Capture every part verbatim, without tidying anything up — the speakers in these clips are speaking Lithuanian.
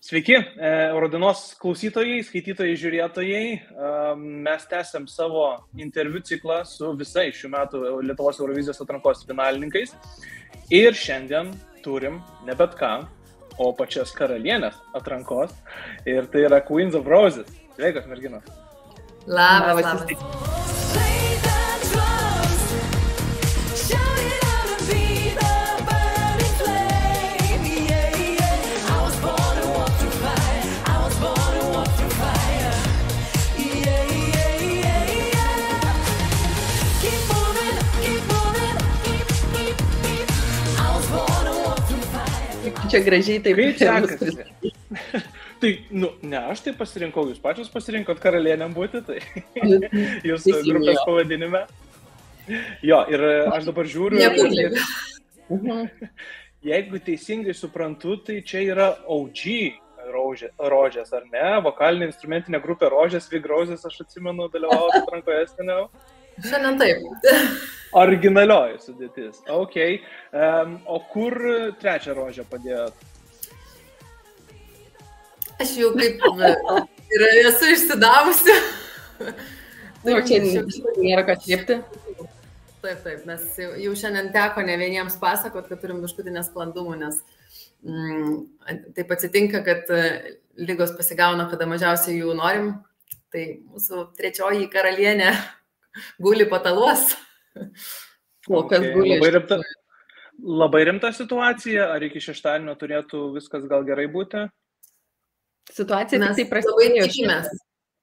Sveiki, Eurodienos klausytojai, skaitytojai, žiūrėtojai. Mes tęsiam savo interviu ciklą su visais šių metų Lietuvos Eurovizijos atrankos finalininkais. Ir šiandien turim ne bet ką, o pačias karalienės atrankos. Ir tai yra Queens of Roses. Sveikas, merginos. Labas, labas. Čia gražiai taip. Kaip sekasi? Tai, nu, ne, aš tai pasirinkau, jūs pačios pasirinkot karalienėm būti, tai jūs grupės pavadinime. Jo, ir aš dabar žiūriu. Ir, jeigu teisingai suprantu, tai čia yra O G Rožės, ar ne? Vokalinė instrumentinė grupė Rožės, Big Roses, aš atsimenu, dalyvauti atrankoje seniau. Šiandien taip. Originalioji sudėtis. Ok. Um, o kur trečią rožę padėjot? Aš jau kaip ir esu išsidavusi. Nu, čia nėra ką slėpti. Taip, taip. Mes jau, jau šiandien teko ne vieniems pasakot, kad turim biškutį nesklandumų, nes mm, taip atsitinka, kad lygos pasigauna, kada mažiausiai jų norim. Tai mūsų trečioji karalienė guli pataluos. O kas Okay, guli? labai rimta, labai rimta situacija, ar iki šeštadienio turėtų viskas gal gerai būti? Situacija Mes tik tai labai prasidėjo. tikimės.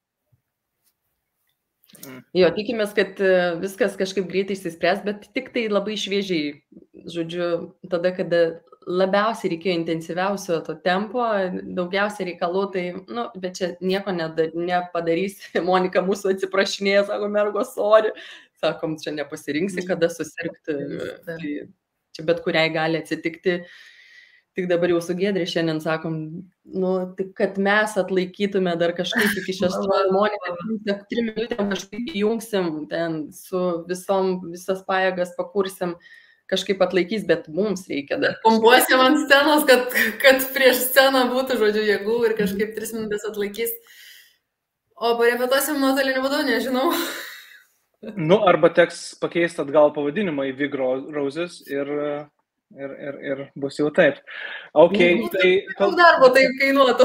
Jo, tikimės, kad e, viskas kažkaip greitai išsispręs, bet tik tai labai šviežiai. Žodžiu, tada, kada labiausiai reikėjo intensyviausio to tempo, daugiausiai reikalų, tai, nu, bet čia nieko neda, nepadarys. Monika mūsų atsiprašinėja, sako, mergo, sorry. Sakom, čia nepasirinksi, kada susirgti. Tai čia bet kuriai gali atsitikti. Tik dabar jau su Giedre šiandien sakom, nu, tik kad mes atlaikytume dar kažkaip iki šešto. Monika, trim minutėm kažkaip įjungsim, ten su visom, visas pajėgas pakursim, kažkaip atlaikys, bet mums reikia dar. Pompuosim ant scenos, kad, kad prieš sceną būtų, žodžiu, jėgų ir kažkaip tris minutės atlaikys. O parepetuosim nuotoliniu būdu, nežinau. Nu, arba teks pakeisti atgal pavadinimą į Big Roses ir, ir, ir, ir bus jau taip. Ok, tai... Daug darbo tai kainuotų.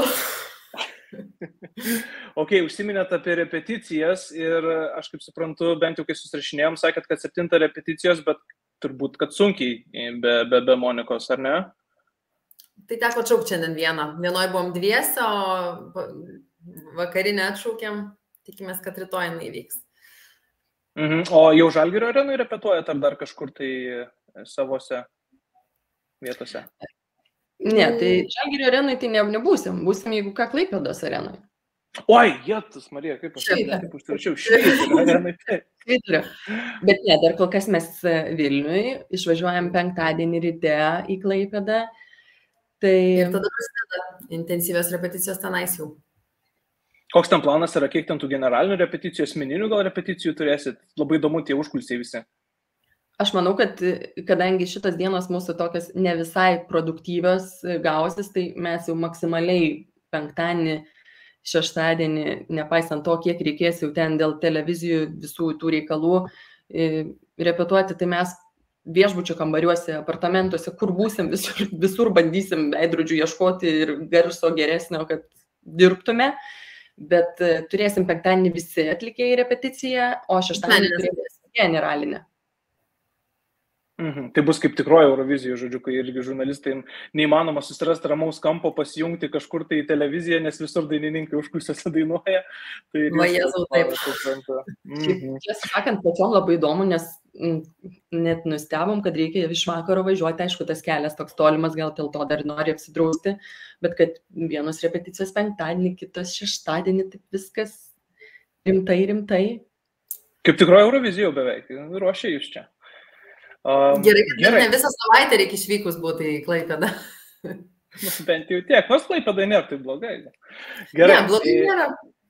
Ok, užsiminėt apie repeticijas ir aš kaip suprantu, bent jau kai susirašinėjom, sakėt, kad septinta repeticijos, bet turbūt, kad sunkiai be, be, be Monikos, ar ne? Tai teko atšaukti šiandien vieną. Vienoj buvom dviese, o vakarinę atšaukėm. Tikimės, kad rytoj jinai vyks. Mhm. O jau Žalgirio arenui repetuojat ar dar kažkur tai savose vietose? Ne, tai Žalgirio arenui tai ne, nebūsim. Būsim, jeigu ką, Klaipėdos arenui. Oi, jėtus, Marija, kaip aš taip užtiračiau, Švyturio arenui. Švyturio. Bet ne, dar kol kas mes Vilniui išvažiuojam penktadienį ryte į Klaipėdą. Tai... Ir tada prasideda intensyvios repeticijos tenais jau. Koks ten planas yra, kiek ten tų generalinių repeticijų, asmeninių gal repeticijų turėsit? Labai įdomu tie užkulisiai visi. Aš manau, kad kadangi šitas dienos mūsų tokios ne visai produktyvios gausis, tai mes jau maksimaliai penktadienį, šeštadienį, nepaisant to, kiek reikės jau ten dėl televizijų visų tų reikalų repetuoti, tai mes viešbučio kambariuose, apartamentuose, kur būsim, visur, visur bandysim veidrodžių ieškoti ir garso geresnio, kad dirbtume. Bet turėsim penktadienį visi atlikėjai repeticiją, o šeštadienį turėsim generalinę. Mhm. Tai bus kaip tikroji Eurovizija, žodžiu, kai irgi žurnalistai neįmanoma susirasti ramaus kampo, pasijungti kažkur tai į televiziją, nes visur dainininkai užkulisiuose dainuoja. Tai Va, Jėzau, taip. Mhm. Tiesą sakant, pačiom labai įdomu, nes net nustebom, kad reikia iš vakaro važiuoti. Aišku, tas kelias toks tolimas, gal dėl to dar nori apsidrausti, bet kad vienos repeticijos penktadienį, kitos šeštadienį, taip viskas rimtai, rimtai. Kaip tikroji Eurovizija beveik, ruošia jūs čia. Um, gerai, kad gerai. Ne visą savaitę reikia išvykus būti į Klaipėdą. Bent jau tiek, nors Klaipėda nėra taip blogai. Gerai. Ne, blogai nėra.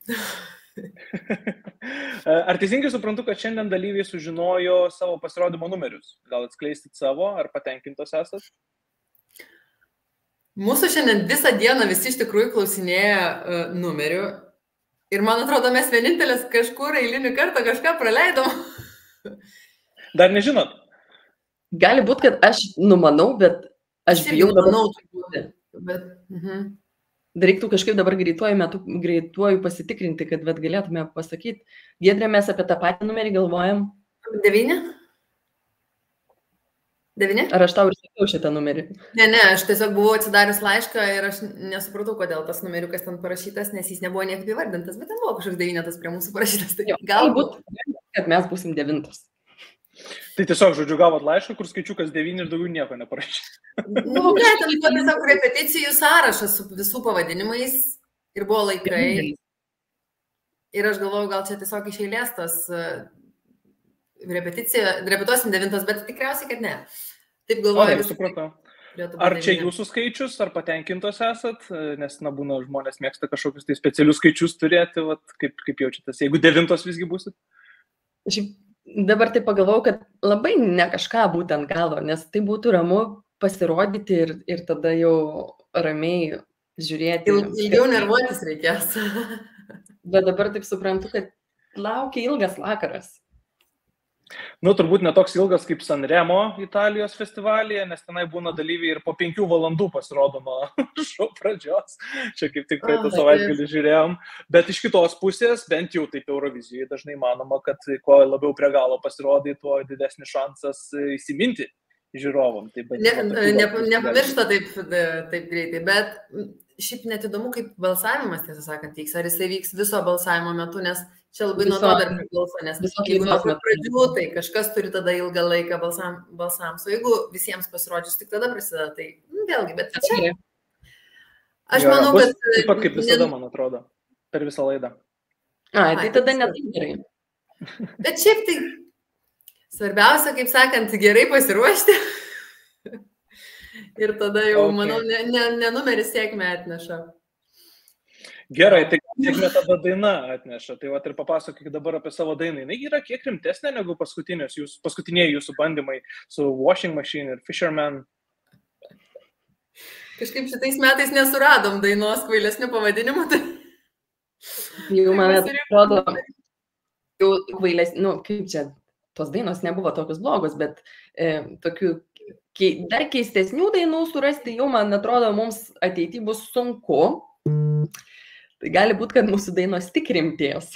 Ar teisingai suprantu, kad šiandien dalyviai sužinojo savo pasirodymo numerius? Gal atskleisit savo, ar patenkintos esat? Mūsų šiandien visą dieną visi iš tikrųjų klausinėja uh, numerių. Ir man atrodo, mes vienintelės kažkur eilinį kartą kažką praleidom. Dar nežinot? Gali būti, kad aš numanau, bet aš bijau dabar. Numanau, turbūt. Bet, uh-huh. Dar reiktų kažkaip dabar greituoju metu, greituoju pasitikrinti, kad bet galėtume pasakyti. Giedrė, mes apie tą patį numerį galvojam. Devyni? Devyni? Ar aš tau ir sakiau šitą numerį? Ne, ne, aš tiesiog buvau atsidarius laišką ir aš nesupratau, kodėl tas numeriukas ten parašytas, nes jis nebuvo niekaip įvardintas, bet ten buvo kažkoks devynetas prie mūsų parašytas. Tai jo, galbūt, kad mes būsim devintas. Tai tiesiog, žodžiu, gavot laišką, kur skaičiukas devyni ir daugiau nieko neparašė. Nu, ne, ten buvo tiesiog repeticijų sąrašas su visų pavadinimais ir buvo laikai. Ir aš galvoju, gal čia tiesiog iš eilės tas repeticija, repetuosim devintas, bet tikriausiai, kad ne. Taip galvoju. O, supratau. Ar čia jūsų skaičius, ar patenkintos esat? Nes, na, būna žmonės mėgsta kažkokius tai specialius skaičius turėti, vat, kaip, kaip jaučiatės, jeigu devintos visgi būsit? Šiaip dabar tai pagalvojau, kad labai ne kažką būtent galvo, nes tai būtų ramu pasirodyti ir, ir tada jau ramiai žiūrėti. Il, ilgiau nervuotis reikės. Bet dabar taip suprantu, kad laukia ilgas vakaras. Nu, turbūt netoks ilgas kaip Sanremo Italijos festivalyje, nes tenai būna dalyviai ir po penkių valandų pasirodo nuo šou pradžios. Čia kaip tik praeitą savaitgalį žiūrėjom. Bet iš kitos pusės, bent jau taip Eurovizijoje dažnai manoma, kad kuo labiau prie galo pasirodai, tuo didesnis šansas įsiminti žiūrovom. Tai ne, ne, nepamiršta taip, taip greitai, bet šiaip net įdomu, kaip balsavimas, tiesą sakant, vyks. Ar jisai vyks viso balsavimo metu, nes čia labai nuo to dar priklauso, nes jeigu nuo pradžių, tai kažkas turi tada ilgą laiką balsam, balsams, o jeigu visiems pasirodžius tik tada prasideda, tai nu, vėlgi, bet čia. Aš jo, manau, bus, kad... Taip pat kaip visada, man atrodo, per visą laidą. A, tai tada net gerai. Bet šiaip tai svarbiausia, kaip sakant, gerai pasiruošti. Ir tada jau, okay. manau, ne, ne, ne numeris sėkmę atneša. Gerai, tai sėkmė tada daina atneša. Tai va ir papasakokit dabar apie savo dainą. Jis yra kiek rimtesnė negu jūsų, paskutiniai jūsų bandymai su Washing Machine ir Fisherman. Kažkaip šitais metais nesuradom dainos kvailesnių pavadinimų. Tai... Jau man atrodo, jau kvailesnių, nu, kaip čia, tos dainos nebuvo tokios blogos, bet e, tokių dar keistesnių dainų surasti jau, man atrodo, mums ateity bus sunku. Tai gali būti, kad mūsų dainos tik rimtės.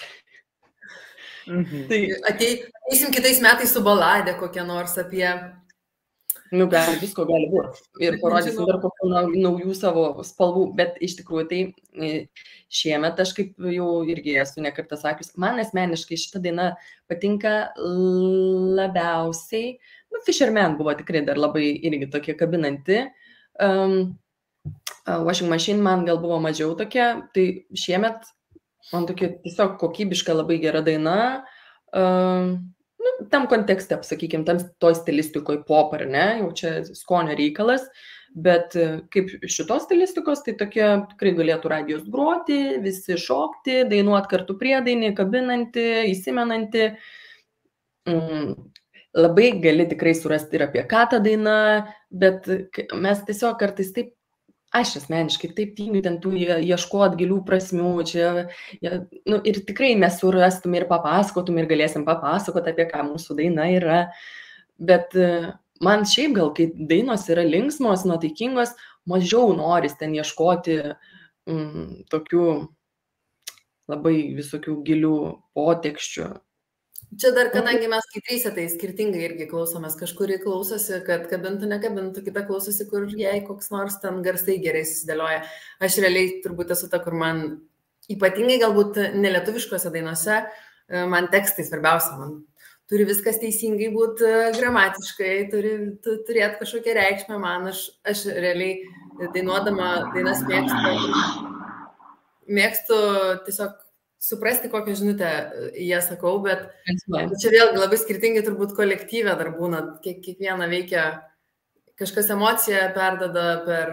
Mhm. Tai ateisim kitais metais su baladė kokią nors apie... Nu, gal, visko gali būti. Ir parodysim dar kokių naujų savo spalvų. Bet iš tikrųjų, tai šiemet aš kaip jau irgi esu nekartą sakius, man asmeniškai šita daina patinka labiausiai. Nu, Fisherman buvo tikrai dar labai irgi tokia kabinanti. Um, Washing Machine man gal buvo mažiau tokia, tai šiemet man tokia tiesiog kokybiška labai gera daina, uh, nu, tam kontekste, sakykim, tam toj stilistikoje pop, ar ne, jau čia skonio reikalas, bet kaip šitos stilistikos, tai tokia tikrai galėtų radijos groti, visi šokti, dainuoti kartu priedainį, kabinanti, įsimenanti. Mm. Labai gali tikrai surasti ir apie ką ta daina, bet mes tiesiog kartais taip, aš asmeniškai taip tingiu ten tų ieškot gilių prasmių, čia, ja, nu, ir tikrai mes surastum ir papasakotum ir galėsim papasakoti apie ką mūsų daina yra, bet man šiaip gal, kai dainos yra linksmos, nuotaikingos, mažiau noris ten ieškoti mm, tokių labai visokių gilių poteksčių. Čia dar, kadangi mes kai trysia, tai skirtingai irgi klausomės, kažkurį klausosi, kad kabintų, nekabintų, kita klausosi, kur jai koks nors ten garsai gerai susidėlioja. Aš realiai turbūt esu ta, kur man ypatingai galbūt nelietuviškose dainose, man tekstai svarbiausia, man turi viskas teisingai būti gramatiškai, turi turėti kažkokią reikšmę, man aš, aš realiai dainuodama dainas mėgstu, mėgstu tiesiog suprasti, kokią žinutę jie sakau, bet čia vėlgi labai skirtingai turbūt kolektyvė dar būna, kiek, kiekviena veikia, kažkas emociją perdada per,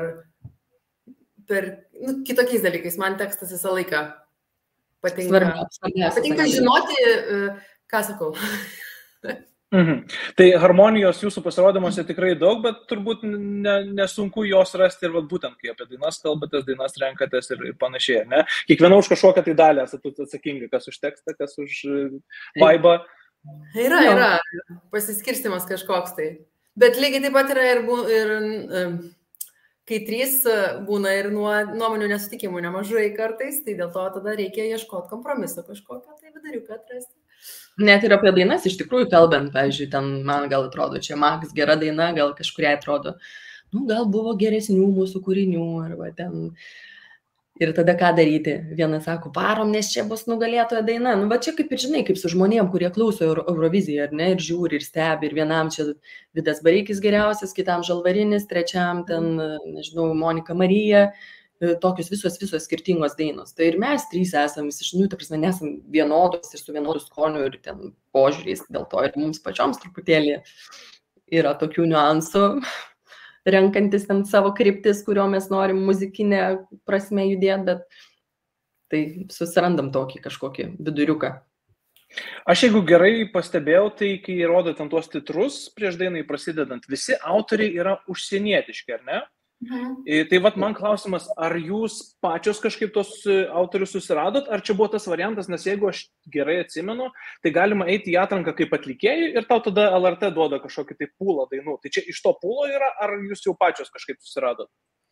per nu, kitokiais dalykais, man tekstas visą laiką patinka. Svarbiausia, patinka žinoti, ką sakau. Mhm. Tai harmonijos jūsų pasirodymuose tikrai daug, bet turbūt ne, nesunku jos rasti ir vat, būtent, kai apie dainas kalbatės, dainas renkatės ir, ir panašiai, ne? Kiekviena už kažkokią tai dalį esate atsakingi, kas už tekstą, kas už vaibą. Yra, yra, pasiskirstimas kažkoks tai. Bet lygiai taip pat yra ir, ir kai trys būna ir nuo nuomonių nesutikimų nemažai kartais, tai dėl to tada reikia ieškoti kompromiso kažkokio, tai viduriuką atrasti. Net ir apie dainas iš tikrųjų kalbant, pavyzdžiui, ten man gal atrodo, čia Max gera daina, gal kažkuria atrodo, nu gal buvo geresnių mūsų kūrinių, arba ten. Ir tada ką daryti? Vienas sako, varom, nes čia bus nugalėtoja daina. Nu, va čia kaip ir žinai, kaip su žmonėm, kurie klauso Euroviziją, ar ne, ir žiūri, ir stebi, ir vienam čia Vidas Bareikis geriausias, kitam Žalvarinis, trečiam ten, nežinau, Monika Marija. Tokios visos, visos skirtingos dainos. Tai ir mes trys esam, nu, ta prasme, nesam vienodos ir su vienodu skoniu ir ten požiūriais, dėl to ir mums pačioms truputėlį yra tokių niuansų, renkantis ten savo kryptis, kurio mes norim muzikinę prasme judėti, bet tai susirandam tokį kažkokį viduriuką. Aš jeigu gerai pastebėjau, tai kai rodo ten tuos titrus prieš dainai prasidedant, visi autoriai yra užsienietiški, ar ne? Mhm. Tai vat man klausimas, ar jūs pačios kažkaip tos autorius susiradot, ar čia buvo tas variantas, nes jeigu aš gerai atsimenu, tai galima eiti į atranką kaip atlikėjai ir tau tada L R T duoda kažkokį tai pūlą dainų. Tai čia iš to pūlo yra, ar jūs jau pačios kažkaip susiradot?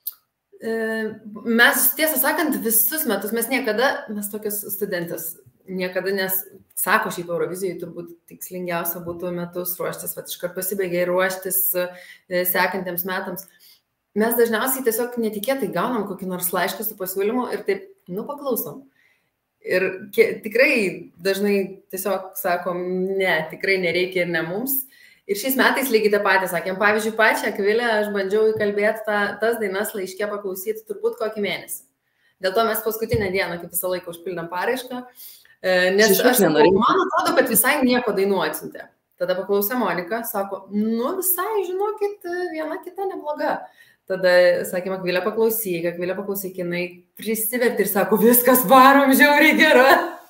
Mes, tiesą sakant, visus metus, mes niekada, mes tokios studentės, niekada, nes sako šiaip Eurovizijai, turbūt tikslingiausia būtų metus ruoštis, bet iškart pasibaigia ruoštis sekantiems metams. Mes dažniausiai tiesiog netikėtai gaunam kokį nors laišką su pasiūlymu ir taip, nu, paklausom. Ir tikrai dažnai tiesiog sakom, ne, tikrai nereikia ir ne mums. Ir šiais metais lygiai tą patį sakėm. Pavyzdžiui, pačią Akvilę aš bandžiau įkalbėti ta, tas dainas laiške paklausyti turbūt kokį mėnesį. Dėl to mes paskutinę dieną, kaip visą laiką, užpildėm paraišką. Nes aš, man atrodo, kad visai nieko dainų atsiuntė. Tada paklausė Monika, sako, nu visai, žinokit, viena kita nebloga. Tada, sakėm, Akvilė paklausyk, Akvilė paklausyk, jinai prisiverti ir sako, viskas varom, žiauriai gera.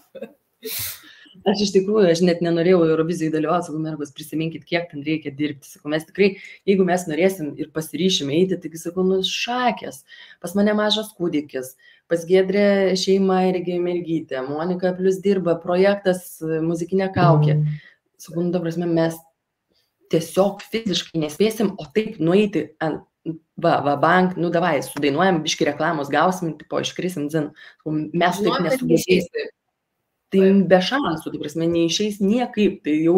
Aš iš tikrųjų, aš net nenorėjau Eurovizijai dalyvauti, sakau, mergos, prisiminkit, kiek ten reikia dirbti. Sakau, mes tikrai, jeigu mes norėsim ir pasiryšim eiti, tai sakau, nu šakės, pas mane mažas kūdikis, pas Giedrė šeima irgi mergytė, Monika plus dirba, projektas muzikinė kaukė. Sakau, nu, ta prasme, mes tiesiog fiziškai nespėsim, o taip nueiti ant va, va, bank, nu davai, sudainuojam, biški reklamos gausim, tipo, iškrisim, zin. Mes taip nesugebėsim. Tai be šansų, tai prasme, neišeis niekaip. Tai jau,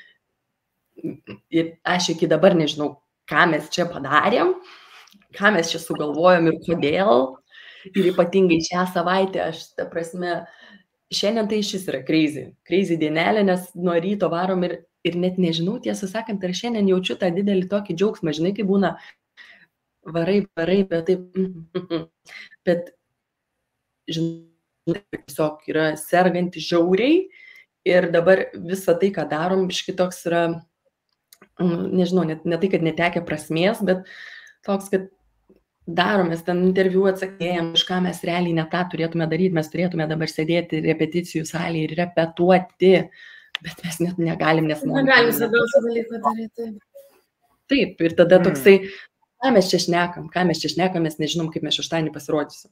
aš iki dabar nežinau, ką mes čia padarėm, ką mes čia sugalvojom ir kodėl. Ir ypatingai šią savaitę, aš, ta prasme, šiandien tai šis yra crazy. Crazy dienelė, nes nuo ryto varom ir, ir net nežinau, tiesą sakant, ar šiandien jaučiu tą didelį tokį džiaugsmą, žinai, kai būna varai, varai, bet taip, bet, žinai, tiesiog yra serganti žiauriai ir dabar visą tai, ką darom, biški toks yra, nežinau, ne, ne tai, kad netekia prasmės, bet toks, kad daromės ten interviu atsakėjom, iš ką mes realiai ne tą turėtume daryti, mes turėtume dabar sėdėti repeticijų salėje ir repetuoti, bet mes net negalim, nes... Negalim svarbiausią dalyką daryti. Taip, ir tada toksai, ką mes čia šnekam, ką mes čia šnekam, mes nežinom, kaip mes šeštadienį pasirodysim.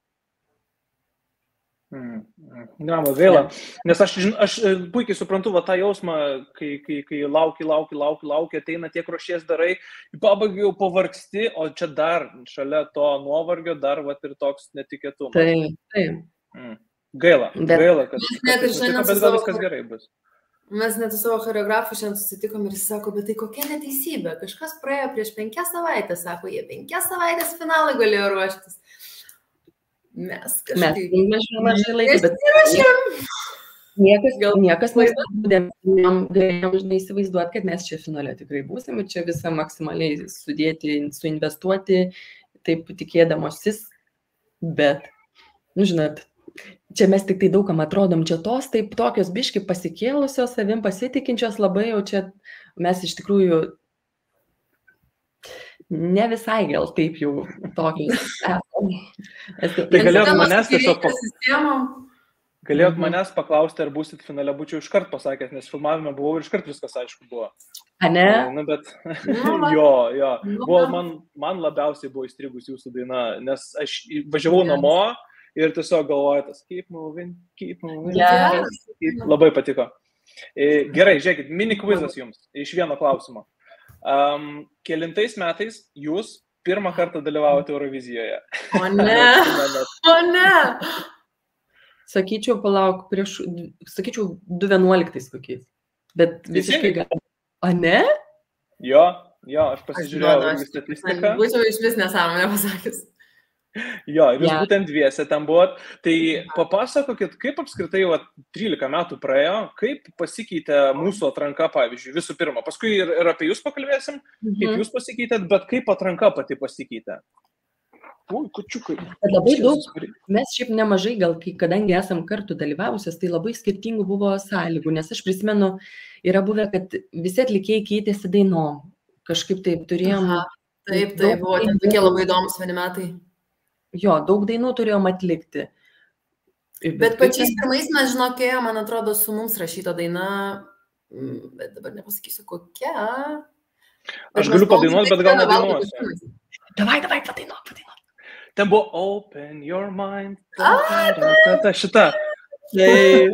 Mm, mm, gaila, nes aš, aš puikiai suprantu va, tą jausmą, kai, kai, kai lauki, lauki, lauki, lauki, ateina tiek ruošies darai, pabaigai jau pavargsti, o čia dar šalia to nuovargio dar va, ir toks netikėtumas. Taip, taip. Mm. Gaila, bet, gaila, kad, kad nutiko, bet gal viskas gerai bus. Mes net su savo choreografu šiandien susitikom ir jis sako, bet tai kokia neteisybė, kažkas praėjo prieš penkias savaitės, sako, jie penkias savaitės finalai galėjo ruoštis. Mes kažkaip... Mes mažai laikai, bet niekas, niekas galėjom žinai įsivaizduoti, kad mes čia finale tikrai būsim ir čia visą maksimaliai sudėti, suinvestuoti, taip tikėdamosis, bet, nu žinot, čia mes tik tai daugam atrodom, čia tos taip tokios biški pasikėlusios, savim pasitikinčios labai, jau čia mes iš tikrųjų ne visai gal taip jau tokius esam. Tai galėtų manęs tiesiog... Galėjot mhm. manęs paklausti, ar būsit finale, būčiau iškart pasakęs, nes filmavime buvau ir iškart viskas aišku buvo. A ne? Nu, bet jo, jo. Buvo, man, man labiausiai buvo įstrigus jūsų daina, nes aš važiavau yes. namo ir tiesiog galvoju, tas keep moving, keep moving. Yes. Labai patiko. Gerai, žiūrėkit, mini kvizas jums iš vieno klausimo. Um, kelintais metais jūs pirmą kartą dalyvavote Eurovizijoje? O ne, o ne. Sakyčiau, palauk, prieš, sakyčiau, du vienuoliktais kokiais. Bet visiškai gal. A ne? Jo, jo, aš pasižiūrėjau į statistiką. Būčiau iš vis nesąmonę pasakęs. Jo, ir jūs ja. būtent dviese ten buvot. Tai papasakokit, kaip apskritai va, trylika metų praėjo, kaip pasikeitė mūsų atranka, pavyzdžiui, visų pirma. Paskui ir, ir apie jūs pakalbėsim, mhm. kaip jūs pasikeitėt, bet kaip atranka pati pasikeitė. Ui, kučiukai. Bet labai daug, mes šiaip nemažai, gal, kadangi esam kartu dalyvavusios, tai labai skirtingų buvo sąlygų, nes aš prisimenu, yra buvę, kad visi atlikėjai keitėsi dainom. Kažkaip taip turėjom. Aha, taip, tai buvo ten tokie labai įdomus vieni metai. Jo, daug dainų turėjom atlikti. Bet, bet pačiais pirmais mes žinokėjo, man atrodo, su mums rašyta daina, bet dabar nepasakysiu kokia. Bet aš galiu padainuoti, bet gal nedainuosiu. Davai, davai, padainuok, padainuok. Ten buvo Open Your Mind. Ta, ta, ta, ta, ta, šita. Taip,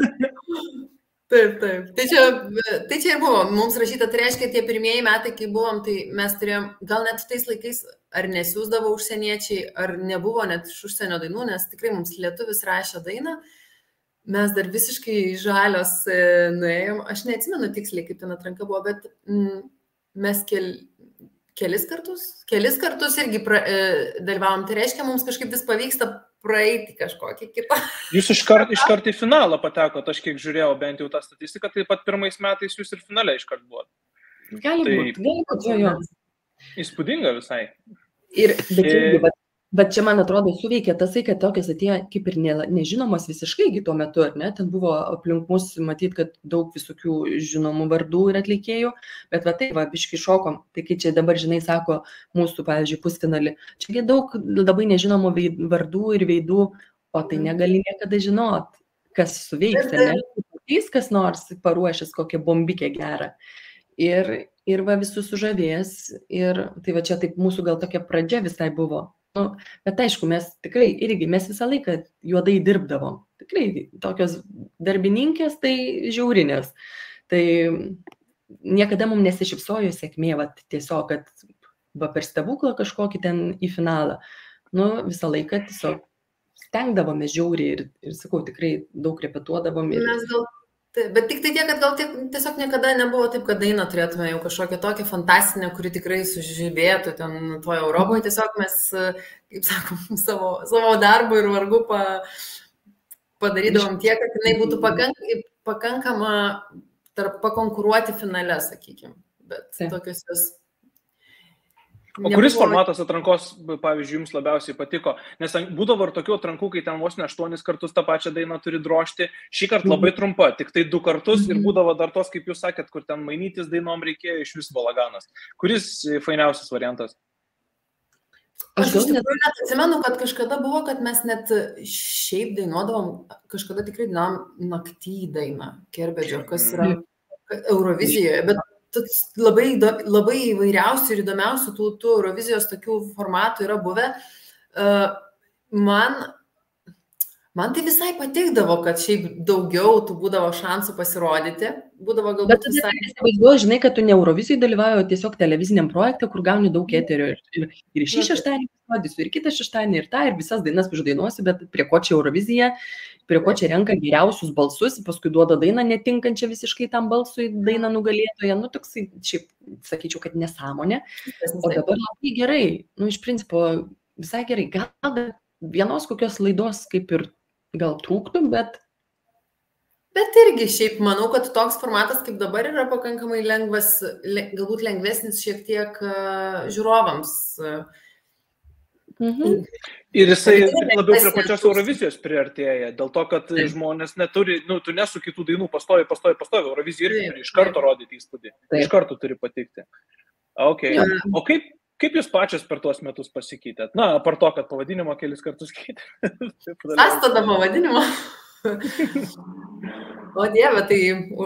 taip. Tai čia, tai čia ir buvo. Mums rašyta, tai reiškia, tie pirmieji metai, kai buvom, tai mes turėjom, gal net tais laikais, ar nesiūsdavo užsieniečiai, ar nebuvo net iš užsienio dainų, nes tikrai mums lietuvis rašė dainą. Mes dar visiškai žalios nuėjom. Aš neatsimenu tiksliai, kaip ten atranka buvo, bet mm, mes kel... Kelis kartus, kelis kartus irgi pra, e, dalyvavom. Tai reiškia, mums kažkaip vis pavyksta praeiti kažkokį kitą. Jūs iškart, iškart į finalą patekot, aš kiek žiūrėjau bent jau tą statistiką, taip pat pirmais metais jūs ir finale iškart buvot. Gali tai būti, gali būti, jo, jo. Įspūdinga visai. Ir, bet, irgi, bet, bet čia, man atrodo, suveikė tasai, kad tokias atėjo kaip ir ne, nežinomas visiškai tuo metu, ar ne? Ten buvo aplink mus matyt, kad daug visokių žinomų vardų ir atlikėjų, bet va taip, va, biškai šokom. Tai kai čia dabar, žinai, sako mūsų, pavyzdžiui, pusfinalį, čiagi daug labai nežinomų vardų ir veidų, o tai negali niekada žinot, kas suveiks, ar ne? Jis kas nors paruošęs kokią bombikę gerą. Ir, ir va visus sužavės, ir tai va čia taip mūsų gal tokia pradžia visai buvo. Nu, bet aišku, mes tikrai irgi, mes visą laiką juodai dirbdavom. Tikrai tokios darbininkės, tai žiaurinės. Tai niekada mums nesišypsojo sėkmė, va, tiesiog, kad va, per stebuklą kažkokį ten į finalą. Nu, visą laiką tiesiog stengdavome žiauriai ir, ir sakau, tikrai daug repetuodavom. Ir... Mes gal, tai, bet tik tai tiek, kad gal tiek, tiesiog niekada nebuvo taip, kad dainą turėtume jau kažkokią tokią fantastinę, kuri tikrai sužibėtų ten toje Europoje. Tiesiog mes, kaip sakom, savo, savo darbų ir vargu pa, padarydavom tiek, kad jinai būtų pakank, pakankama tarp pakonkuruoti finale, sakykime. Bet Taip. tokios jos... O kuris formatas atrankos, pavyzdžiui, jums labiausiai patiko? Nes būdavo ir tokių atrankų, kai ten vos ne aštuonis kartus tą pačią dainą turi drožti. Šį kartą labai trumpa, tik tai du kartus ir būdavo dar tos, kaip jūs sakėt, kur ten mainytis dainom reikėjo iš vis balaganas. Kuris fainiausias variantas? Aš iš tikrųjų net atsimenu, kad kažkada buvo, kad mes net šiaip dainuodavom, kažkada tikrai dainuodavom naktį dainą, Kerbedžio, kas yra Eurovizijoje, bet labai, labai įvairiausių ir įdomiausių tų, tų Eurovizijos tokių formatų yra buvę. Man, man tai visai patikdavo, kad šiaip daugiau tų būdavo šansų pasirodyti. Būdavo galbūt Bet visai... Bet vaizduoju, žinai, kad tu ne Eurovizijai dalyvauji, o tiesiog televiziniam projekte, kur gauni daug eterio. Ir, ir, ir šį šeštadienį pasirodysiu, ir kitą šeštadienį, ir tą, ir visas dainas uždainuosiu, bet prie ko čia Eurovizija, prie ko čia renka geriausius balsus, paskui duoda dainą netinkančią visiškai tam balsui, dainą nugalėtoje. Nu, toksai, šiaip, sakyčiau, kad nesąmonė. O dabar labai gerai, nu, iš principo, visai gerai. Gal vienos kokios laidos kaip ir gal trūktų, bet... Bet irgi šiaip manau, kad toks formatas kaip dabar yra pakankamai lengvas, galbūt lengvesnis šiek tiek žiūrovams. Mhm. Ir jisai labiau prie pačios Eurovizijos priartėja, dėl to, kad žmonės neturi, nu, tu nesu kitų dainų pastovi, pastovi, pastovi, Eurovizija irgi turi iš karto rodyti įspūdį, iš karto turi patikti. Okay. O kaip, kaip jūs pačios per tuos metus pasikeitėt? Na, apart to, kad pavadinimą kelis kartus keitė. Aš tada pavadinimą. O Dieve, tai...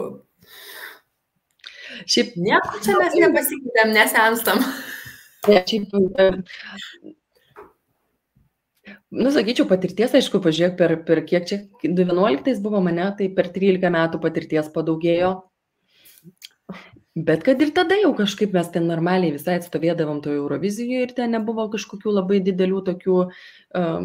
Šiaip... Nieko čia mes nepasikeitėm, nesenstam. Ne, šiaip... Nu, sakyčiau, patirties, aišku, pažiūrėk, per, per kiek čia, du vienuoliktais buvo mane, tai per trylika metų patirties padaugėjo. Bet kad ir tada jau kažkaip mes ten normaliai visai atstovėdavom toje Eurovizijoje ir ten nebuvo kažkokių labai didelių tokių... Um,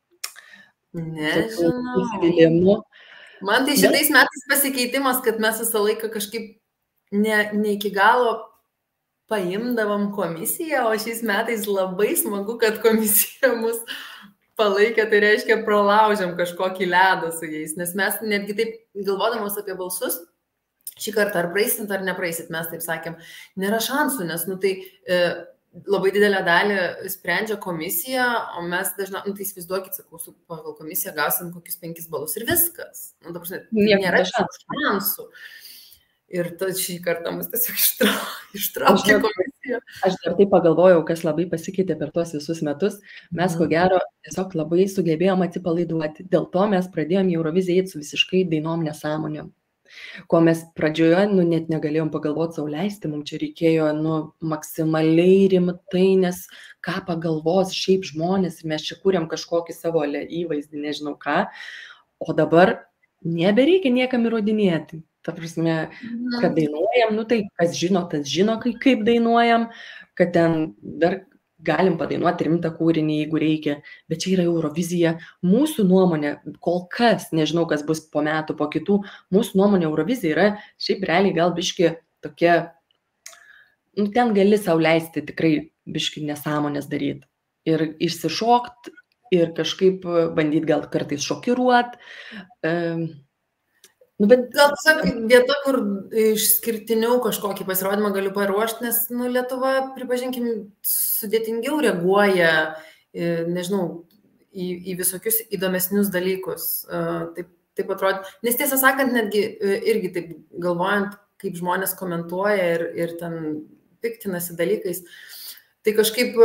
Nežinau. Man tai šitais metais pasikeitimas, kad mes visą laiką kažkaip ne, ne iki galo paimdavom komisiją, o šiais metais labai smagu, kad komisija mus palaikė, tai reiškia pralaužiam kažkokį ledą su jais, nes mes netgi taip galvodamos apie balsus, šį kartą ar praeisit, ar nepraeisit, mes taip sakėm, nėra šansų, nes nu, tai e, labai didelę dalį sprendžia komisija, o mes dažnai, nu, tai įsivaizduokit, sakau, su pagal komisiją gausim kokius penkis balus ir viskas. Nu, ta prasme, nėra šansų. Ir ta, šį kartą mus tiesiog ištraukė komisija. Aš dar taip pagalvojau, kas labai pasikeitė per tuos visus metus. Mes, mm. ko gero, tiesiog labai sugebėjom atsipalaiduoti. Dėl to mes pradėjom į Euroviziją eiti su visiškai dainom nesąmonėm. Ko mes pradžioje, nu, net negalėjom pagalvoti sau leisti, mums čia reikėjo, nu, maksimaliai rimtai, nes ką pagalvos šiaip žmonės, mes čia kūrėm kažkokį savo įvaizdį, nežinau ką, o dabar nebereikia niekam įrodinėti. Ta prasme, kad dainuojam, nu tai kas žino, tas žino, kaip dainuojam, kad ten dar galim padainuoti rimtą kūrinį, jeigu reikia, bet čia yra Eurovizija. Mūsų nuomonė, kol kas, nežinau, kas bus po metų, po kitų, mūsų nuomonė Eurovizija yra šiaip realiai gal biški tokia, nu ten gali sau leisti tikrai biški nesąmonės daryti. Ir išsišokt, ir kažkaip bandyti gal kartais šokiruot. Um, Nu, bet gal tiesiog vieta, kur išskirtiniau kažkokį pasirodymą galiu paruošti, nes nu, Lietuva, pripažinkim, sudėtingiau reaguoja, nežinau, į, į visokius įdomesnius dalykus. Taip, taip atrodo. Nes tiesą sakant, netgi irgi taip galvojant, kaip žmonės komentuoja ir, ir ten piktinasi dalykais, tai kažkaip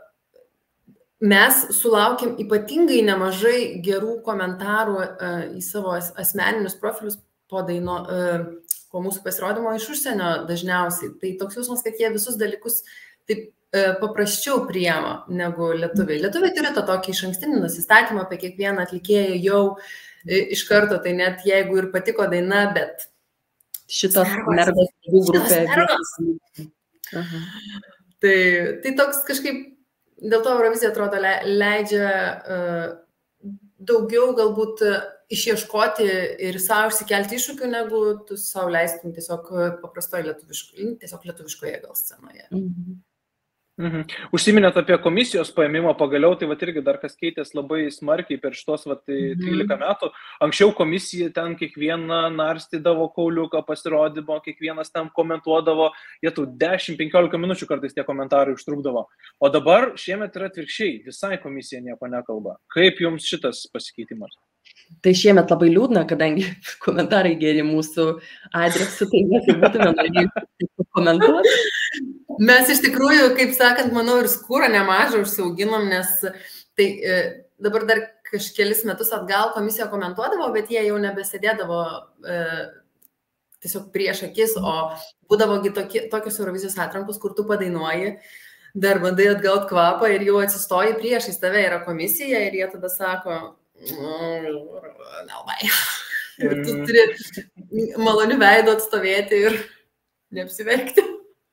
mes sulaukėm ypatingai nemažai gerų komentarų uh, į savo asmeninius profilius po, daino, uh, po mūsų pasirodymo iš užsienio dažniausiai. Tai toks jausmas, kad jie visus dalykus taip uh, paprasčiau priema negu lietuviai. Lietuviai turi to tokį išankstinį nusistatymą apie kiekvieną atlikėją jau uh, iš karto, tai net jeigu ir patiko daina, bet... Šitas nervas grupė. Uh-huh. Tai, tai toks kažkaip... Dėl to Eurovizija, atrodo, leidžia uh, daugiau galbūt uh, išieškoti ir savo išsikelti iššūkių, negu tu savo leistum tiesiog paprastoje lietuviškoje, tiesiog lietuviškoje gal scenoje. Mhm. Mhm. Užsiminėt apie komisijos paėmimą pagaliau, tai vat irgi dar kas keitės labai smarkiai per šitos vat, trylika metų. Anksčiau komisija ten kiekvieną narstydavo kauliuką pasirodymo, kiekvienas ten komentuodavo, jie tų dešimt penkiolika minučių kartais tie komentarai užtrukdavo. O dabar šiemet yra atvirkščiai, visai komisija nieko nekalba. Kaip jums šitas pasikeitimas? Tai šiemet labai liūdna, kadangi komentarai geri mūsų adresu, tai mes būtume norėję komentuoti. Mes iš tikrųjų, kaip sakant, manau, ir skūrą nemažą užsiauginom, nes tai e, dabar dar kažkelis metus atgal komisija komentuodavo, bet jie jau nebesėdėdavo e, tiesiog prieš akis, o būdavogi tokie, tokios Eurovizijos atrankos, kur tu padainuoji, dar bandai atgaut kvapą ir jau atsistoji priešais tave yra komisija ir jie tada sako, nelabai. Ir tu turi malonių veidų atstovėti ir neapsiverkti.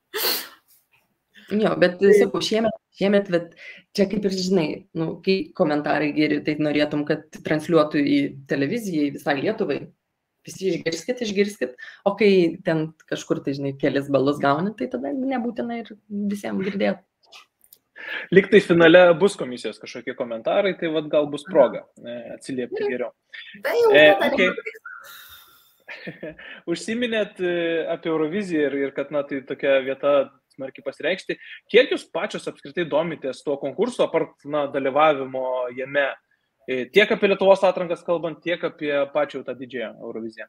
Jo, bet sakau, šiemet, šiemet, bet čia kaip ir žinai, nu, kai komentarai geri, tai norėtum, kad transliuotų į televiziją, į visą Lietuvai. Visi išgirskit, išgirskit, o kai ten kažkur, tai žinai, kelis balus gauni, tai tada nebūtina ir visiems girdėti. Liktai finale bus komisijos kažkokie komentarai, tai vat gal bus proga atsiliepti geriau. Tai jau e, okay. Užsiminėt apie Euroviziją ir, ir kad na, tai tokia vieta smarkiai pasireikšti. Kiek jūs pačios apskritai domitės tuo konkursu, apart na, dalyvavimo jame, tiek apie Lietuvos atrankas kalbant, tiek apie pačią tą didžiąją Euroviziją?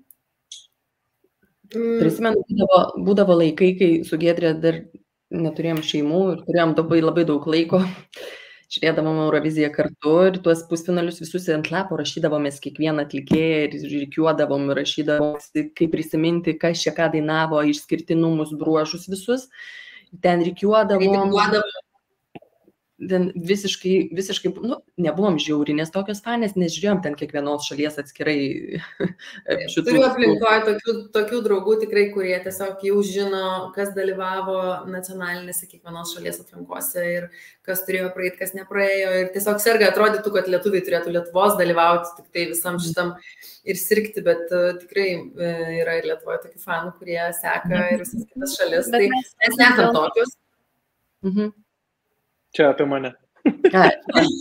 Prisimenu, būdavo, būdavo laikai, kai su Giedre dar neturėjom šeimų ir turėjom labai, labai daug laiko. žiūrėdavom Euroviziją kartu ir tuos pusfinalius visus ant lapo rašydavomės kiekvieną atlikėją ir rikiuodavom ir rašydavom, kaip prisiminti, kas čia ką dainavo, išskirtinumus, bruožus visus. Ten rikiuodavom. Ten visiškai, visiškai, nu, nebuvom žiaurinės tokios fanės, nes žiūrėjom ten kiekvienos šalies atskirai. Šitų... Turiu aplinkoje tokių, tokių draugų tikrai, kurie tiesiog jau žino, kas dalyvavo nacionalinėse kiekvienos šalies atrankose ir kas turėjo praeit, kas nepraėjo. Ir tiesiog serga atrodytų, kad lietuviai turėtų Lietuvos dalyvauti tik tai visam šitam ir sirgti, bet uh, tikrai uh, yra ir Lietuvoje tokių fanų, kurie seka ir visas kitas šalis. Tai mes nesam tokios. Mhm. Čia apie mane. Va.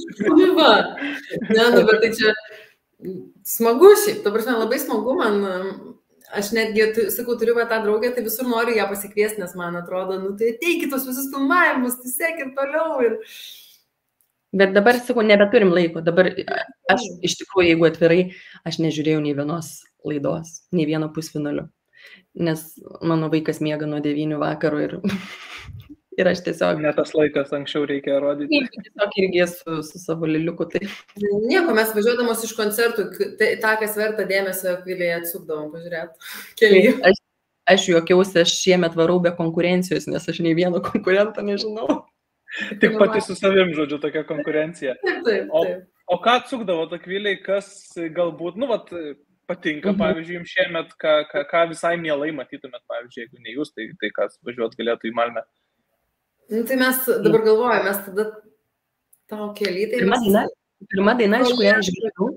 Ne, nu, bet tai čia smagu šiaip. Ta prasme, labai smagu man. Aš netgi, sakau, turiu va tą draugę, tai visur noriu ją pasikviesti, nes man atrodo, nu tai ateikit tos visus filmavimus, tai sekit toliau. Ir... Bet dabar, sakau, nebeturim laiko. Dabar aš iš tikrųjų, jeigu atvirai, aš nežiūrėjau nei vienos laidos, nei vieno pusfinalio. Nes mano vaikas miega nuo devynių vakaro ir... Ir aš tiesiog... Ne tas laikas, anksčiau reikia rodyti. Tiesiog irgi su, su savo liliuku. Tai... Nieko, mes važiuodamos iš koncertų, tai, tą, kas verta dėmesio, Akvilėje atsukdavom, pažiūrėt. Kelyje. Aš, aš juokiausi, aš šiemet varau be konkurencijos, nes aš nei vieno konkurento nežinau. Tik pati su savim, žodžiu, tokia konkurencija. Taip, taip, taip. O, o ką atsukdavo, Akvilėje, kas galbūt, nu, vat, patinka, mhm. pavyzdžiui, jums šiemet, ką, ką, ką visai mielai matytumėt, pavyzdžiui, jeigu ne jūs, tai, tai kas važiuot galėtų į Malmę. Nu, tai mes dabar galvojame, mes tada tau kely, tai pirma mes... Daina, pirma daina, iš kurią aš girdau,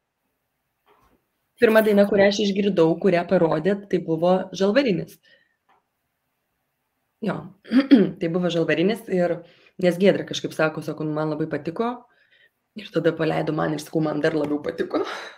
pirma daina, kurią aš išgirdau, kurią parodė, tai buvo Žalvarinis. Jo, tai buvo Žalvarinis ir, nes Giedrė kažkaip sako, sako, man labai patiko ir tada paleido man ir sakau, man dar labiau patiko.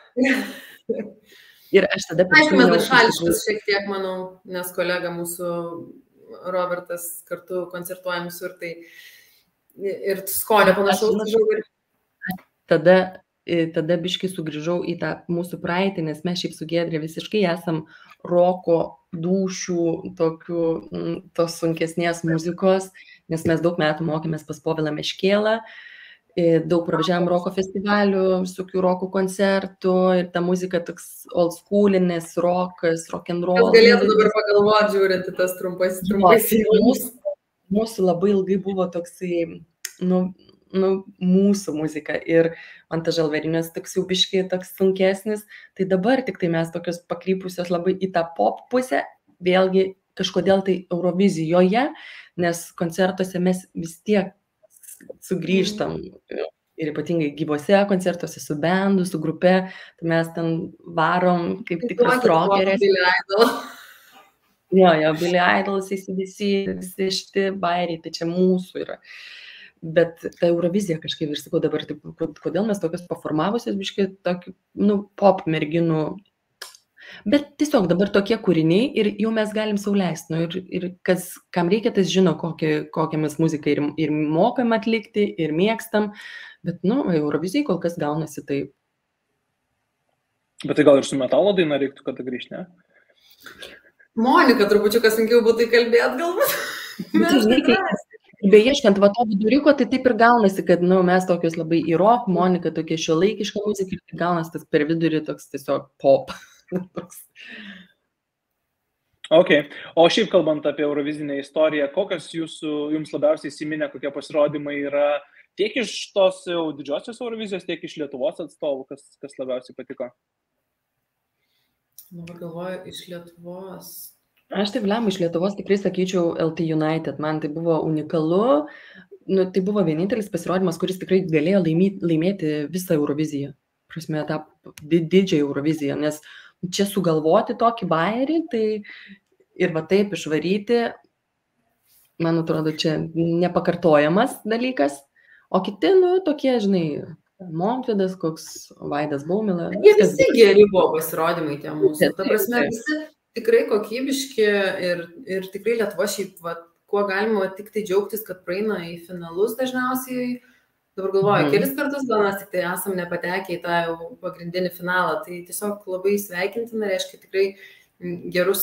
Ir aš tada... Aišku, mes dar šališkas šiek tiek, manau, nes kolega mūsų... Robertas kartu koncertuojam visur, tai ir skonio panašaus. Tada, tada biškai sugrįžau į tą mūsų praeitį, nes mes šiaip su Giedrė visiškai esam roko dūšių, tokių, tos sunkesnės muzikos, nes mes daug metų mokėmės pas Povilą Meškėlą, daug pravažiavam roko festivalių, visokių roko koncertų ir ta muzika toks old schoolinės, rokas, rock'n'roll. Kas galėtų dabar pagalvoti, žiūrint į tas trumpas, trumpas mūsų, mūsų labai ilgai buvo toksai, nu, nu, mūsų muzika ir man ta Žalvarinės toks jau biškai toks sunkesnis, tai dabar tik tai mes tokios pakrypusios labai į tą pop pusę, vėlgi kažkodėl tai Eurovizijoje, nes koncertuose mes vis tiek sugrįžtam ir ypatingai gyvose koncertuose su bendu, su grupe, tai mes ten varom kaip tikras rockerės. Billy Idol. Jo, jo, Billy Idol, A C D C, visi šiti bairiai, tai čia mūsų yra. Bet ta Eurovizija kažkaip ir sakau dabar, taip, kodėl mes tokios paformavusios, biškai tokių, nu, pop merginų. Bet tiesiog dabar tokie kūriniai ir jau mes galim sau leisti. Nu, ir ir kas, kam reikia, tas žino, kokią, kokią mes muziką ir, ir mokam atlikti, ir mėgstam. Bet, nu, Eurovizijai kol kas gaunasi taip. Bet tai gal ir su metalo daina reiktų, kad grįžti, ne? Monika, trupučiuką sunkiau būtų kalbėti galbūt. Beieškant va to viduriuko, tai taip ir gaunasi, kad nu, mes tokios labai į rock, Monika tokia šiuolaikiška muzika, ir tai gaunasi tas per vidurį toks tiesiog pop. Ok, o šiaip kalbant apie Eurovizinę istoriją, kokios jūsų, jums labiausiai įsiminė, kokie pasirodymai yra tiek iš tos jau didžiosios Eurovizijos, tiek iš Lietuvos atstovų, kas, kas labiausiai patiko? Nu, galvoju, iš Lietuvos. Aš taip lem, iš Lietuvos tikrai sakyčiau L T United, man tai buvo unikalu, nu, tai buvo vienintelis pasirodymas, kuris tikrai galėjo laimėti, laimėti visą Euroviziją, prasme, tą didžiąją Euroviziją, nes čia sugalvoti tokį bairį, tai ir va taip išvaryti, man atrodo, čia nepakartojamas dalykas, o kiti, nu, tokie, žinai, Montvydas, koks Vaidas Baumila. Jie visi geri buvo pasirodymai tie mūsų, ta prasme, visi tikrai kokybiški ir, ir tikrai Lietuva šiaip, va, kuo galima tik tai džiaugtis, kad praeina į finalus dažniausiai. Dabar galvoju, kelis kartus gal mes tik tai esam nepatekę į tą jau pagrindinį finalą, tai tiesiog labai sveikintina, reiškia tikrai gerus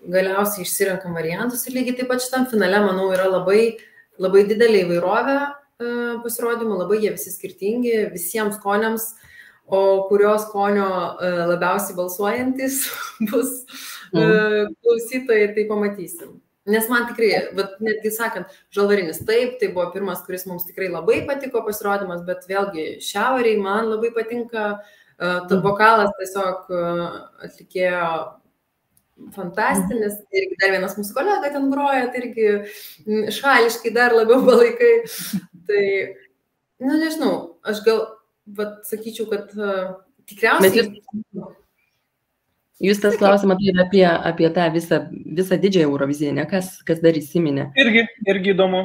galiausiai išsirenkam variantus ir lygiai taip pat šitam finale, manau, yra labai, labai didelė įvairovė pasirodymų, labai jie visi skirtingi, visiems skoniams, o kurios skonio labiausiai balsuojantis bus mm. klausytojai, tai pamatysim. Nes man tikrai, bet netgi sakant, Žalvarinis taip, tai buvo pirmas, kuris mums tikrai labai patiko pasirodymas, bet vėlgi Šiauriai man labai patinka, ta vokalas tiesiog atlikėjo fantastinis, irgi dar vienas mūsų kolega ten groja, tai irgi šališkai dar labiau palaikai. Tai, na nežinau, aš gal, bet sakyčiau, kad tikriausiai... Jūs tas klausimą tai apie, apie tą visą, visą didžiąją Euroviziją, ne? Kas, kas dar įsiminė? Irgi, irgi įdomu.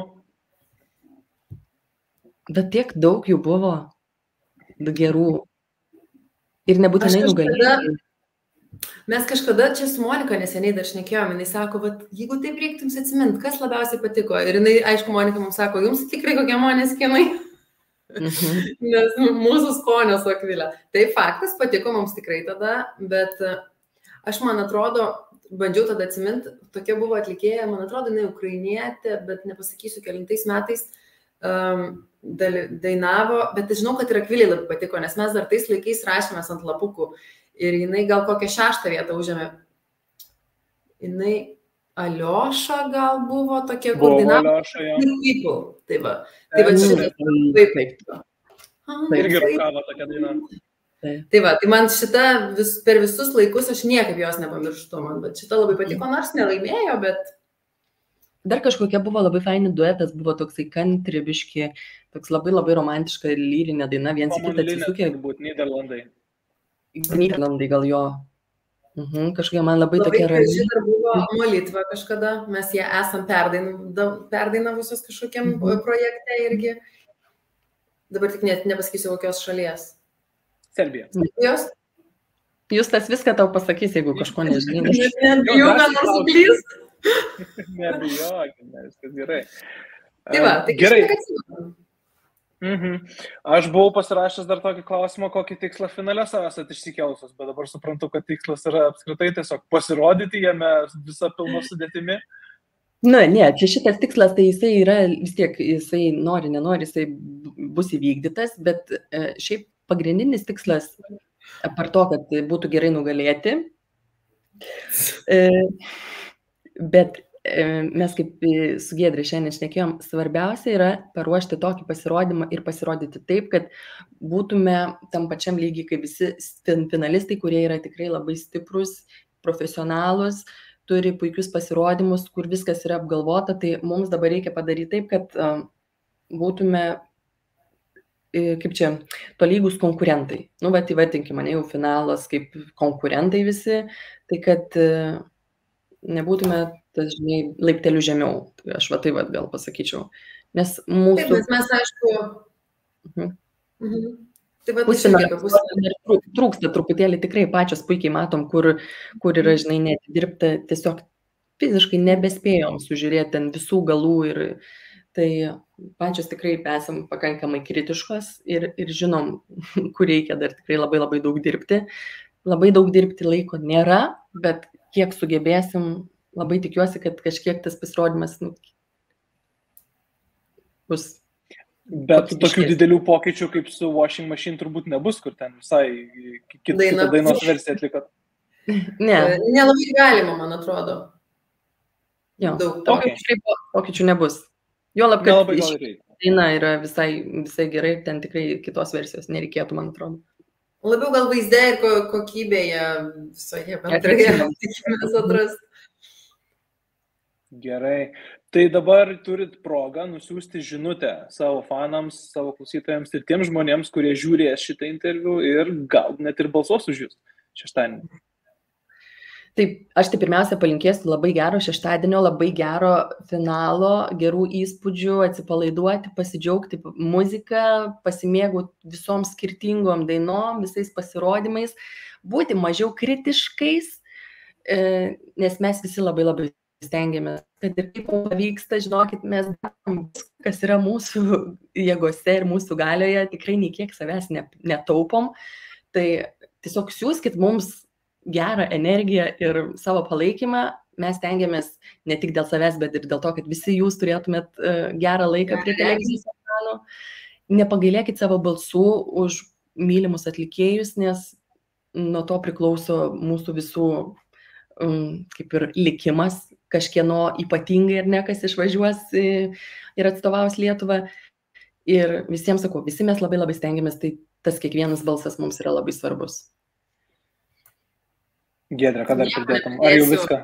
Bet tiek daug jų buvo gerų ir nebūtinai nugalėjo. Mes kažkada čia su Monika neseniai dar šnekėjom, jinai sako, vat, jeigu taip reiktum atsimint, kas labiausiai patiko. Ir jinai, aišku, Monika mums sako, jums tikrai kokie Monės kinai. Mhm. Nes mūsų skonio su Akvilė. Tai faktas, patiko mums tikrai tada, bet aš, man atrodo, bandžiau tada atsimint, tokia buvo atlikėja, man atrodo, jinai ukrainietė, bet nepasakysiu, kelintais metais um, dainavo, bet žinau, kad ir Akvilė labai patiko, nes mes dar tais laikais rašėmės ant lapukų ir jinai gal kokią šeštą vietą užėmė. Jinai Alioša gal buvo tokia, kur dainavo. Alioša, jo. Tai va, tai va šitą taip taip. Irgi rukavo tokia daina. Tai va, tai man šita vis, per visus laikus aš niekaip jos nepamirštu, man, bet šita labai patiko, nors nelaimėjo, bet... Dar kažkokia buvo labai faini duetas, buvo toksai kantribiški, toks labai labai romantiška ir lyrinė daina, viens į kitą atsisukė. Būt Nyderlandai. Nyderlandai gal jo. Mhm, kažkokia man labai, labai tokia rami. Labai dar buvo Molitva kažkada, mes ją esam perdainavusios kažkokiam mhm. projekte irgi. Dabar tik net nepasakysiu kokios šalies. Serbija. Jos? Jūs tas viską tau pasakys, jeigu kažko nežinai. Nebijau, kad nors suklys. Nebijok, viskas gerai. Tai va, tai gerai. Mhm. Aš buvau pasirašęs dar tokį klausimą, kokį tikslą finale esate išsikėlusios, bet dabar suprantu, kad tikslas yra apskritai tiesiog pasirodyti jame visą pilną sudėtimi. Na, ne, čia šitas tikslas, tai jisai yra, vis tiek, jisai nori, nenori, jisai bus įvykdytas, bet šiaip pagrindinis tikslas, apart to, kad būtų gerai nugalėti, bet mes kaip su Giedre šiandien šnekėjom, svarbiausia yra paruošti tokį pasirodymą ir pasirodyti taip, kad būtume tam pačiam lygiai kaip visi finalistai, kurie yra tikrai labai stiprus, profesionalus, turi puikius pasirodymus, kur viskas yra apgalvota, tai mums dabar reikia padaryti taip, kad būtume kaip čia, tolygus konkurentai. Nu, bet įvartinkim mane jau finalas kaip konkurentai visi, tai kad nebūtume, tas, žinai, laiptelių žemiau. Aš va tai va gal pasakyčiau. Nes mūsų... Taip, nes mes, aišku... Mhm. Mhm. Taip, bet pusfinalas trūksta truputėlį, tikrai pačios puikiai matom, kur, kur yra, žinai, nedirbta, tiesiog fiziškai nebespėjom sužiūrėti ten visų galų ir tai pačios tikrai esam pakankamai kritiškos ir, ir žinom, kur reikia dar tikrai labai labai daug dirbti. Labai daug dirbti laiko nėra, bet kiek sugebėsim, labai tikiuosi, kad kažkiek tas pasirodymas nu, bus. Bet tokių didelių pokyčių kaip su Washing Machine turbūt nebus, kur ten visai kitą Daina. dainos versiją atlikot. Ne. Nelabai galima, man atrodo. Jo, daug pokyčių, pokyčių nebus. Jo lab, kad daina yra visai, visai gerai, ten tikrai kitos versijos nereikėtų, man atrodo. Labiau gal vaizdė ir kokybėje visoje bendroje tikimės atrasti. Gerai. Tai dabar turit progą nusiųsti žinutę savo fanams, savo klausytojams ir tiems žmonėms, kurie žiūrės šitą interviu ir gal net ir balsuos už jūs šeštadienį. Taip, aš tai pirmiausia palinkėsiu labai gero šeštadienio, labai gero finalo, gerų įspūdžių, atsipalaiduoti, pasidžiaugti muziką, pasimėgauti visom skirtingom dainom, visais pasirodymais, būti mažiau kritiškais, nes mes visi labai labai stengiamės, kad ir kaip mums pavyksta, žinokit, mes darom, kas yra mūsų jėgose ir mūsų galioje, tikrai nei kiek savęs netaupom, tai tiesiog siųskit mums gerą energiją ir savo palaikymą, mes stengiamės ne tik dėl savęs, bet ir dėl to, kad visi jūs turėtumėt gerą laiką prie televizijos ekrano nepagailėkit savo balsų už mylimus atlikėjus, nes nuo to priklauso mūsų visų um, kaip ir likimas, kažkieno ypatingai ar ne, kas išvažiuos ir atstovaus Lietuvą. Ir visiems sakau, visi mes labai labai stengiamės, tai tas kiekvienas balsas mums yra labai svarbus. Giedre, ką dar pridėtum? Ar jau viską?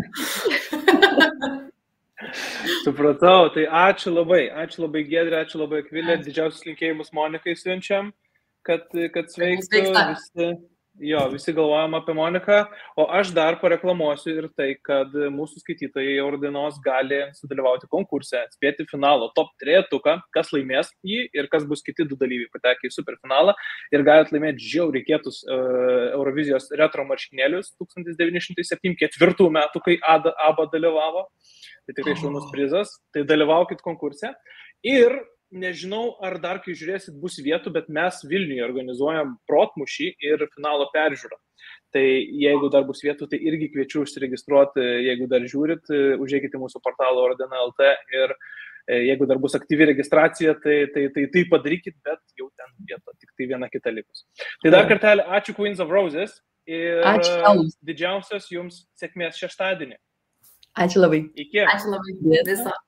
Supratau, tai ačiū labai, ačiū labai Giedre, ačiū labai Akvilė, didžiausius linkėjimus Monikai siunčiam, kad, kad sveiktų visi. Jo, visi galvojam apie Moniką, o aš dar pareklamuosiu ir tai, kad mūsų skaitytojai Eurodainos gali sudalyvauti konkurse, spėti finalo top trejetuką, kas laimės jį ir kas bus kiti du dalyviai patekę į superfinalą ir galite laimėti žiauriai kietus uh, Eurovizijos retro marškinėlius tūkstantis devyni šimtai septyniasdešimt ketvirtų metų, kai ABBA, ABBA dalyvavo. Tai tikrai šaunus prizas, tai dalyvaukit konkurse. Ir nežinau, ar dar kai žiūrėsit bus vietų, bet mes Vilniuje organizuojam protmušį ir finalo peržiūrą. Tai jeigu dar bus vietų, tai irgi kviečiu užsiregistruoti, jeigu dar žiūrit, užeikite mūsų portalą Eurodaina taškas L T ir jeigu dar bus aktyvi registracija, tai tai, tai, tai padarykit, bet jau ten vieta, tik tai viena kita likus. Tai dar kartelį ačiū Queens of Roses ir ačiū. Didžiausias jums sėkmės šeštadienį. Ačiū labai. Iki. Ačiū labai. Viso.